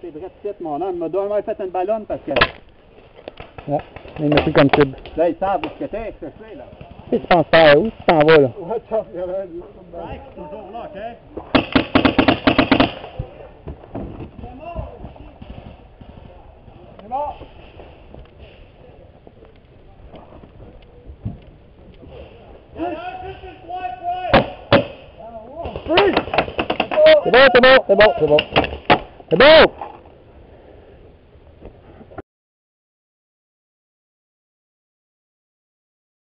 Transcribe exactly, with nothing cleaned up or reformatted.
t'es vrai de suite, mon homme. Il m'a donné fait une ballonne parce que... Ouais, il m'a pris comme cible. Là, ils savent où ce que t'es, ce que je fais, là. Qu'est-ce que tu penses faire? Où tu t'en vas, là? Ouais, top, il y avait un... Strike, toujours là, OK? C'est mort! C'est mort! Il y en a un juste une trois points! C'est bon, c'est bon, c'est bon, c'est bon. C'est bon!